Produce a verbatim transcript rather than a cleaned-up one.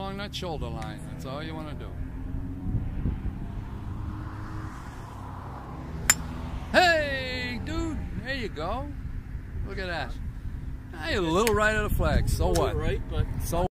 along that shoulder line. That's all you want to do. Hey, dude, there you go. Look at that. Hey, a little right of the flag. So what? Right, but so